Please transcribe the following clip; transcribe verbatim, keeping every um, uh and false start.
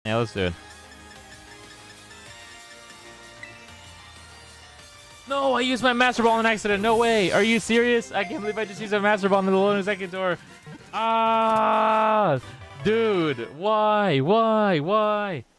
Yeah, let's do it. No, I used my Master Ball on accident. No way. Are you serious? I can't believe I just used a Master Ball in the loading second door. Ah, dude. Why? Why? Why?